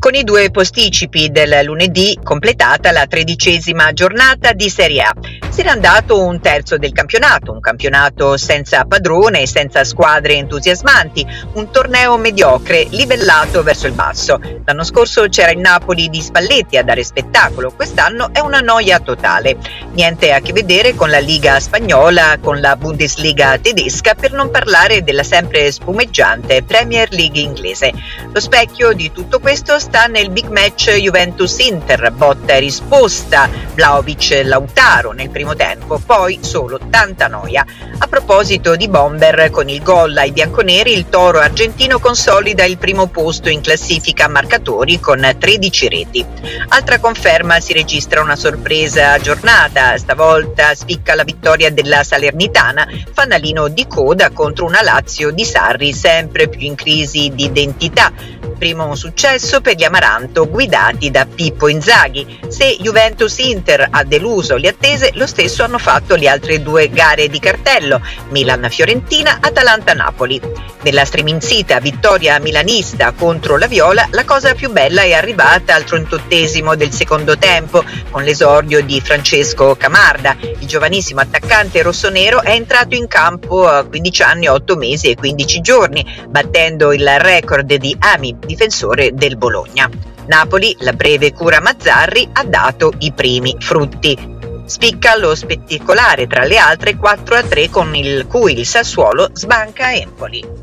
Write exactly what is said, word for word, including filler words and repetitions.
Con i due posticipi del lunedì completata la tredicesima giornata di Serie A. Si era andato un terzo del campionato, un campionato senza padrone, senza squadre entusiasmanti, un torneo mediocre livellato verso il basso. L'anno scorso c'era il Napoli di Spalletti a dare spettacolo, quest'anno è una noia totale. Niente a che vedere con la Liga spagnola, con la Bundesliga tedesca, per non parlare della sempre spumeggiante Premier League inglese. Lo specchio di tutto questo sta nel big match Juventus-Inter, botta e risposta, Vlahovic-Lautaro nel primo tempo, poi solo tanta noia. A proposito di bomber, con il gol ai bianconeri il toro argentino consolida il primo posto in classifica marcatori con tredici reti. Altra conferma si registra una sorpresa giornata, stavolta spicca la vittoria della Salernitana, fanalino di coda contro una Lazio di Sarri sempre più in crisi di identità. Primo successo per gli Amaranto guidati da Pippo Inzaghi. Se Juventus-Inter ha deluso le attese, lo stesso hanno fatto le altre due gare di cartello, Milan-Fiorentina, Atalanta-Napoli. Nella striminzita vittoria milanista contro la Viola, la cosa più bella è arrivata al trentottesimo del secondo tempo, con l'esordio di Francesco Camarda. Il giovanissimo attaccante rossonero è entrato in campo a quindici anni, otto mesi e quindici giorni, battendo il record di Ami, difensore del Bologna. Napoli, la breve cura Mazzarri, ha dato i primi frutti. Spicca lo spettacolare tra le altre quattro a tre con il cui il Sassuolo sbanca Empoli.